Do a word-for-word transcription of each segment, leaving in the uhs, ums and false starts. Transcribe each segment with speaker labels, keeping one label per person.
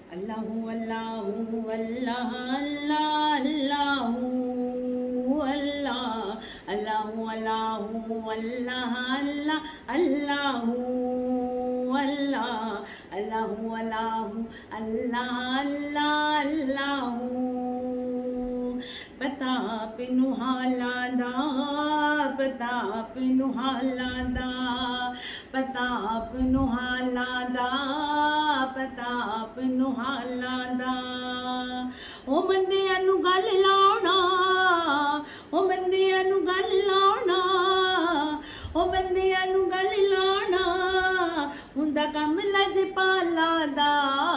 Speaker 1: अल्लाहु अल्लाहु अल्लाह अल्लाह अल्लाहु अल्लाह अल्लाहु अल्लाहु अल्लाह अल्लाह अल्लाहु अल्लाह अल्लाहु अल्लाहु अल्लाह अल्लाह अल्लाहु प्रताप नुहालांदा प्रताप नुहालांदा प्रताप नुहालांदा प्रताप नुहालांदा ओ बंदियां नू गल लाउणा ओ बंदियां नू गल लाउणा ओ बंदियां नू गल लाउणा हुंदा कम लजपाला दा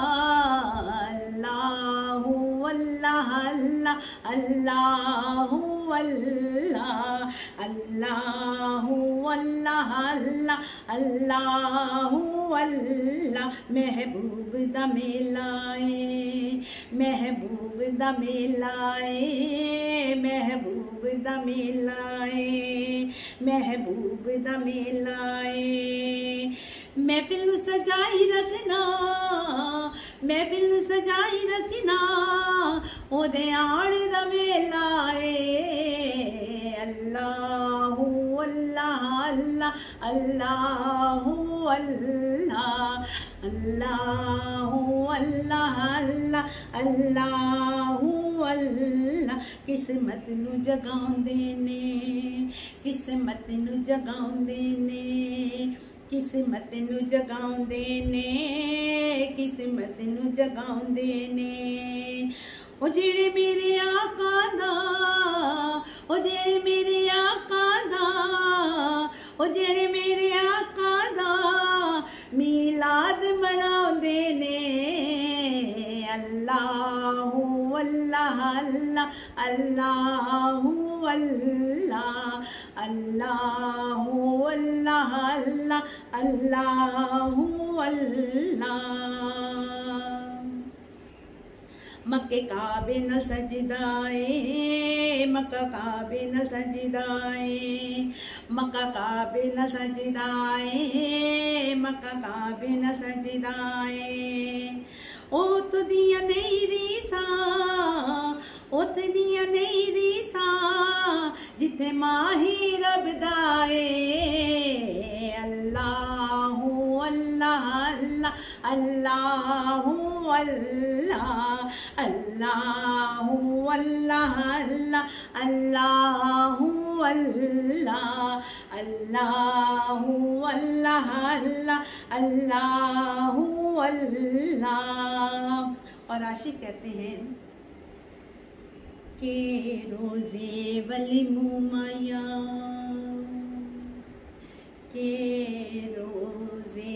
Speaker 1: अल्लाहु अल्लाह अल्लाह अल्लाहु अल्लाह अल्लाहु अल्लाह अल्लाह अल्लाहु अल्लाह महबूब दा मेलाए महबूब दा मेलाए महबूब दा मेलाए महबूब दा मेलाए महफिल सजाई रखना महफिल सजाई रखना ओदे आड़ दा वेला ए अल्लाहु अल्लाह अल्लाह अल्लाहु अल्लाह अल्लाहु अल्लाह अल्लाह अल्लाहु अल्लाह किस्मत नू जगाउंदे ने किस्मत नू जगाउंदे ने किस्मत नू जगाउंदे ने किस्मत नू जगाउंदे ने ओ जेड़े मेरे आका दा ओ जेड़े मेरे आका दा ओ जेड़े मेरे आका दा मीलाद मनाउंदे ने अल्लाहु अल्लाह अल्लाह अल्लाहु अल्लाह अल्लाहु अल्लाह अल्लाह अल्लाहु अल्लाह मक्के काबे न सजदाए मक्का काबे न सजदाए मक्का काबे न सजदाए मक्का काबे न सजदाए ओ तुदिया नहीं रीसा ओ तुदिया नहीं रीसा जिथे माही रब दाए अल्लाहु अल्लाह अल्लाह अल्लाहु अल्लाह अल्लाहु अल्लाह अल्लाह अल्लाहु अल्लाह अल्लाहु अल्लाह अल्लाह अल्लाहु अल्लाह। और आशिक कहते हैं के रोजे वली मुमाया के रोजे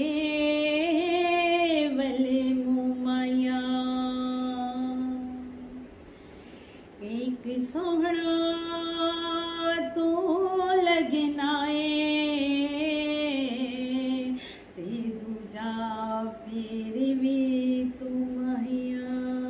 Speaker 1: वली मुमाया एक सोहना तो लगना ते दूजा फिर भी तू माहिया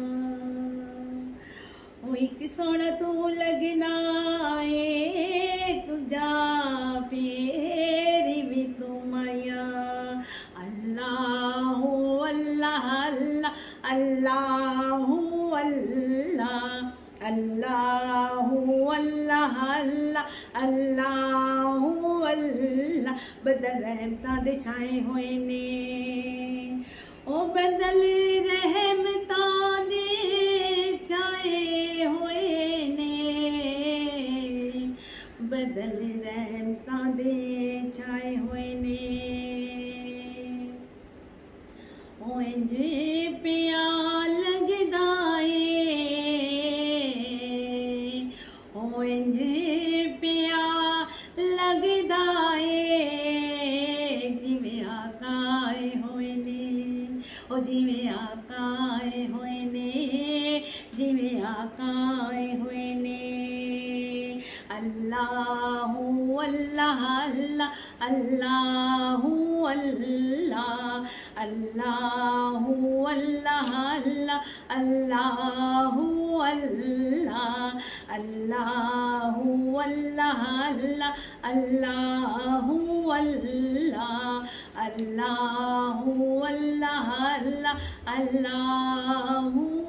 Speaker 1: एक सोना तू लगना है तुझा फिर भी तू माया अल्लाहु अल्लाह अल्लाहु अल्लाह अल्लाहु अल्लाह अल्लाहु अल्लाह बदल रहमतां दे छाए होए ने ओ बदल रहमतां दे छाए होए ने बदल रहमतां दे छाए होए ने ओ इंज पिया लगदा ओ इंज पिया लगदा जिवें आकाए होए ने ओ जिवें आकाए होए ने जिवें आकाए होए ने अल्लाहु अल्लाह अल्लाहु अल्लाह अल्लाहु अल्लाह अल्लाहु अल्लाह अल्लाह अल्लाह अल्लाह अल्लाह अल्लाह अल्लाह अल्लाह अल्लाह अल्लाह